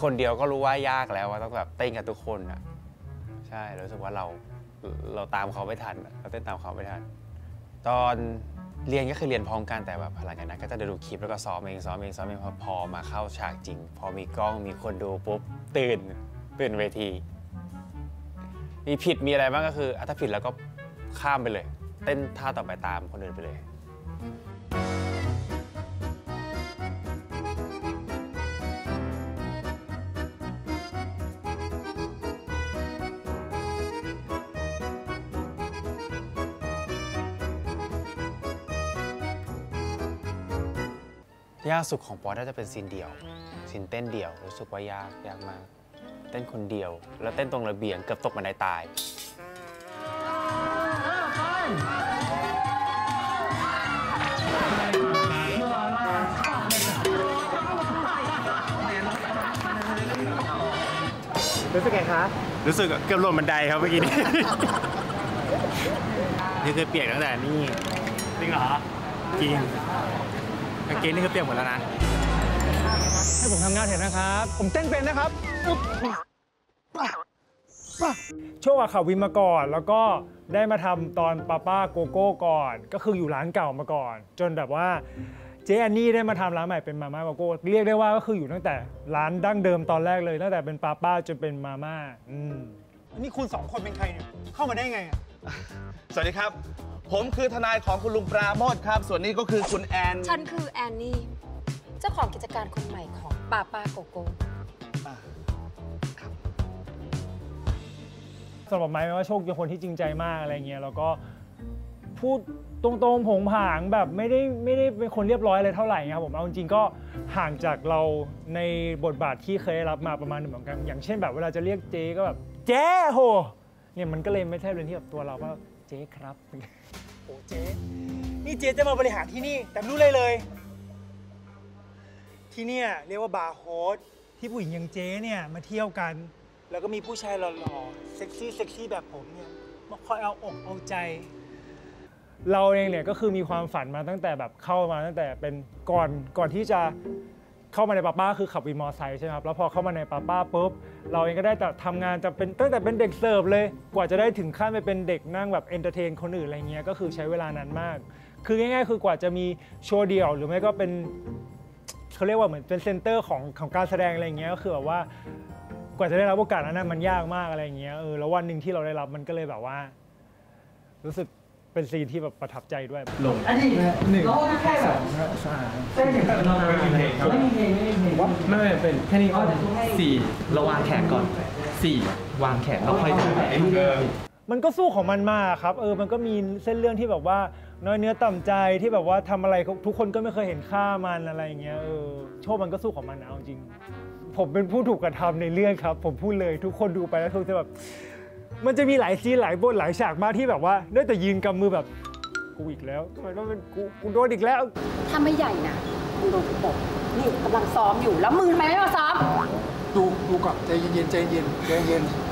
คนเดียวก็รู้ว่ายากแล้วว่าต้องแบบเต้นกับทุกคนอ่ะใช่รู้สึกว่าเราตามเขาไม่ทันเราเต้นตามเขาไม่ทันตอนเรียนก็คือเรียนพร้อมกันแต่แบบหลังจากนั้นก็จะดูคลิปแล้วก็ซ้อมเองพอมาเข้าฉากจริงพอมีกล้องมีคนดูปุ๊บตื่นเวทีมีผิดมีอะไรบ้างก็คือถ้าผิดแล้วก็ข้ามไปเลยเต้นท่าต่อไปตามคนอื่นไปเลยยากสุดของปอน่าจะเป็นซีนเดี่ยวซีนเต้นเดี่ยวรู้สึกว่ายากมากเต้นคนเดียวแล้วเต้นตรงระเบียงเกือบตกบันไดตายรู้สึกไงคะรู้สึกเกือบหล่นบันไดครับเมื่อกี้นี้นี่คือเปียกตั้งแต่นี่จริงเหรอจริงกางเกงนี่คือเปียกหมดแล้วนะให้ผมทำงานเห็นนะครับผมเต้นเป็นนะครับช่วงข่าววินมาก่อนแล้วก็ได้มาทำตอนป้าโกโก้ก่อนก็คืออยู่ร้านเก่ามาก่อนจนแบบว่าเจ๊อันนี่ได้มาทำร้านใหม่เป็นมาม่าโกโก้เรียกได้ว่าก็คืออยู่ตั้งแต่ร้านดั้งเดิมตอนแรกเลยตั้งแต่เป็นป้าจนเป็นมาม่านี่คุณ2คนเป็นใครเนี่ยเข้ามาได้ไงอ่ะสวัสดีครับผมคือทนายของคุณลุงปราโมทครับส่วนนี้ก็คือคุณแอนฉันคือแอนนี่เจ้าของกิจการคนใหม่ของป้าโกโก้สำหรับไม้ว่าโชคเป็นคนที่จริงใจมากอะไรเงี้ยแล้วก็พูดตรงๆผงผางแบบไม่ได้เป็นคนเรียบร้อยอะไรเท่าไหร่ครับผมเอาจริงๆก็ห่างจากเราในบทบาทที่เคยรับมาประมาณหนึ่งเหมือนกันอย่างเช่นแบบเวลาจะเรียกเจ๊ก็แบบเจ๊โหเนี่ยมันก็เลยไม่ใช่เรื่องที่แบบตัวเราว่าเจ๊ครับโอ้เจ๊นี่เจ๊จะมาบริหารที่นี่แต่ไม่รู้เลยที่เนี่ยเรียกว่าบาร์โฮสที่ผู้หญิงอย่างเจ๊เนี่ยมาเที่ยวกันแล้วก็มีผู้ชายหล่อๆเซ็กซี่แบบผมเนี่ยมาคอยเอาอกเอาใจเราเองเนี่ยก็คือมีความฝันมาตั้งแต่แบบเข้ามาตั้งแต่เป็นก่อนที่จะเข้ามาในป้าคือขับวินมอเตอร์ไซค์ใช่ไหมครับแล้วพอเข้ามาในป้าปุ๊บเราเองก็ได้แต่ทำงานจะเป็นตั้งแต่เป็นเด็กเสิร์ฟเลยกว่าจะได้ถึงขั้นไปเป็นเด็กนั่งแบบเอนเตอร์เทนคนอื่นอะไรเงี้ยก็คือใช้เวลานานมากคือง่ายๆคือกว่าจะมีโชว์เดี่ยวหรือไม่ก็เป็นเขาเรียกว่าเหมือนเป็นเซ็นเตอร์ของการแสดงอะไรเงี้ยก็คือแบบว่ากว่าจะได้รับโอกาสนั้นมันยากมากอะไรเงี้ยแล้ววันหนึ่งที่เราได้รับมันก็เลยแบบว่ารู้สึกเป็นซีนที่แบบประทับใจด้วยลงอันนี้1 2 3ได้ถึงไม่มีเพลงไม่เป็นแค่นี้ก็4เราวางแขนก่อน4วางแขนแล้วค่อยมันก็สู้ของมันมาครับมันก็มีเส้นเรื่องที่แบบว่าน้อยเนื้อต่ำใจที่แบบว่าทำอะไรทุกคนก็ไม่เคยเห็นค่ามันอะไรอย่างเงี้ยโชคมันก็สู้ของมันเอาจริงผมเป็นผู้ถูกกระทำในเรื่องครับผมพูดเลยทุกคนดูไปแล้วทุกจะแบบมันจะมีหลายซีนหลายบทหลายฉากมากที่แบบว่าได้แต่ยืนกำมือแบบกูอีกแล้วทำไมต้องเป็นกูโดนอีกแล้วถ้าไม่ใหญ่นะมึงโดนกูตบนี่กำลังซ้อมอยู่แล้วมึงทำไมไม่มาซ้อมดูก่อนใจเย็น